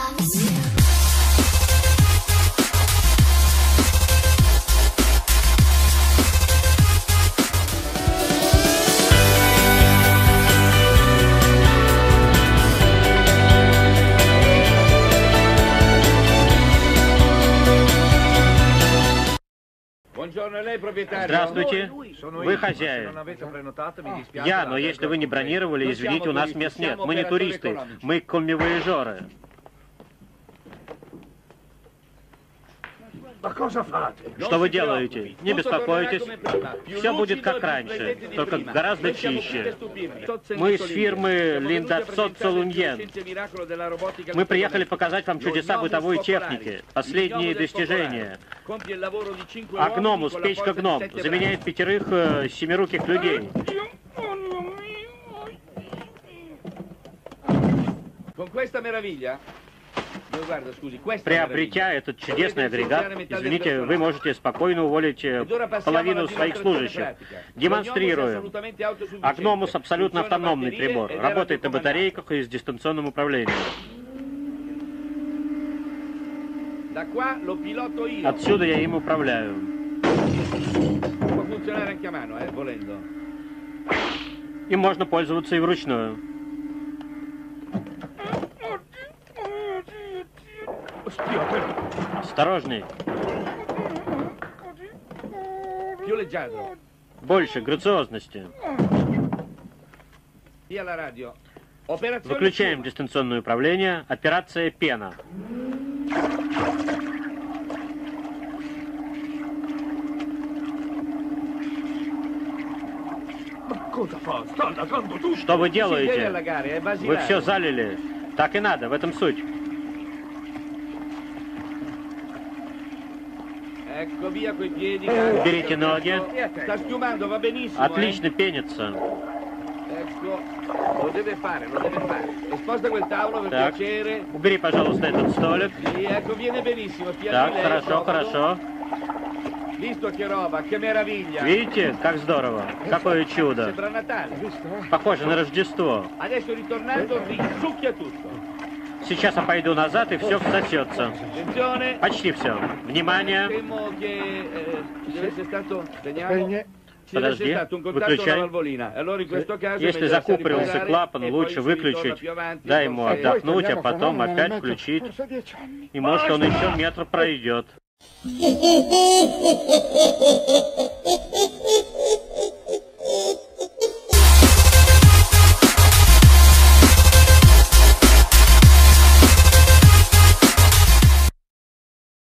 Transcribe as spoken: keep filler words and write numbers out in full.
Здравствуйте, вы хозяин. Я, но если вы не бронировали, извините, у нас мест нет. Мы не туристы, мы коммивояжеры. Что вы делаете? Не беспокойтесь. Все будет как раньше, только гораздо чище. Мы из фирмы Линдаццо Луньен. Мы приехали показать вам чудеса бытовой техники, последние достижения. А Гномус, печка Гном, заменяет пятерых э, семируких людей. Приобретя этот чудесный агрегат, извините, вы можете спокойно уволить половину своих служащих. Демонстрируем. Агномус абсолютно автономный прибор. Работает на батарейках и с дистанционным управлением. Отсюда я им управляю. Им можно пользоваться и вручную. Осторожней. Больше грациозности. Выключаем дистанционное управление. Операция «Пена». Что вы делаете? Вы все залили. Так и надо, в этом суть. Берите ноги. Отлично пенится. Так, убери, пожалуйста, этот столик. Так, хорошо, хорошо. Видите, как здорово? Какое чудо. Похоже на Рождество. Сейчас я пойду назад, и все всосется. Почти все. Внимание. Подожди, выключай. Если закупорился клапан, лучше выключить. Дай ему отдохнуть, а потом опять включить. И может он еще метр пройдет.